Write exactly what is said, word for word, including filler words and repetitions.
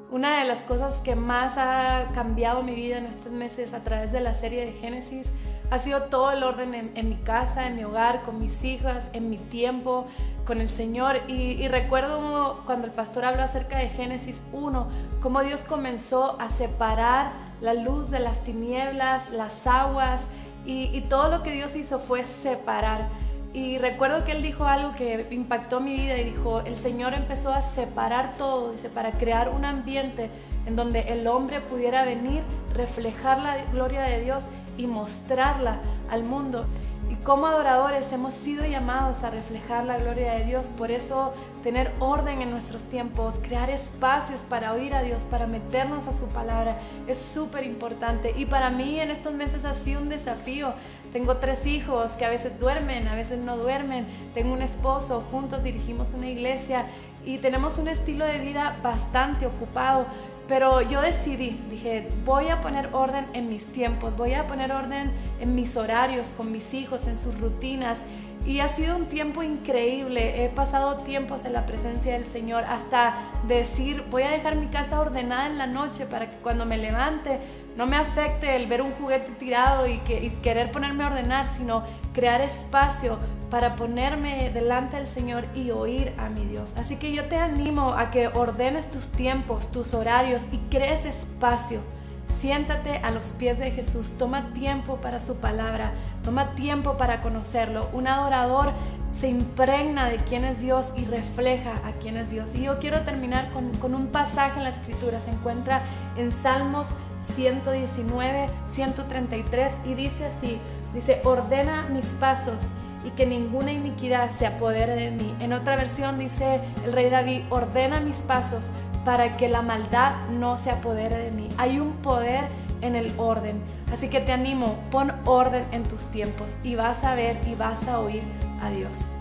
Una de las cosas que más ha cambiado mi vida en estos meses a través de la serie de Génesis ha sido todo el orden en, en mi casa, en mi hogar, con mis hijas, en mi tiempo con el Señor. Y, y recuerdo cuando el pastor habló acerca de Génesis uno, cómo Dios comenzó a separar la luz de las tinieblas, las aguas, y, y todo lo que Dios hizo fue separar. Y recuerdo que él dijo algo que impactó mi vida y dijo, el Señor empezó a separar todo, dice, para crear un ambiente en donde el hombre pudiera venir, reflejar la gloria de Dios y mostrarla al mundo. Y como adoradores hemos sido llamados a reflejar la gloria de Dios. Por eso tener orden en nuestros tiempos, crear espacios para oír a Dios, para meternos a su palabra, es súper importante. Y para mí en estos meses ha sido un desafío. Tengo tres hijos que a veces duermen, a veces no duermen. Tengo un esposo, juntos dirigimos una iglesia y tenemos un estilo de vida bastante ocupado. Pero yo decidí, dije, voy a poner orden en mis tiempos, voy a poner orden en mis horarios con mis hijos, en sus rutinas. Y ha sido un tiempo increíble. He pasado tiempos en la presencia del Señor, hasta decir, voy a dejar mi casa ordenada en la noche para que cuando me levante no me afecte el ver un juguete tirado y, que, y querer ponerme a ordenar, sino crear espacio para ponerme delante del Señor y oír a mi Dios. Así que yo te animo a que ordenes tus tiempos, tus horarios y crees espacio. Siéntate a los pies de Jesús, toma tiempo para su palabra, toma tiempo para conocerlo. Un adorador se impregna de quién es Dios y refleja a quién es Dios. Y yo quiero terminar con, con un pasaje en la Escritura, se encuentra en Salmos ciento diecinueve, ciento treinta y tres y dice así, dice, ordena mis pasos y que ninguna iniquidad se apodere de mí. En otra versión dice el rey David, ordena mis pasos para que la maldad no se apodere de mí. Hay un poder en el orden, así que te animo, pon orden en tus tiempos y vas a ver y vas a oír a Dios.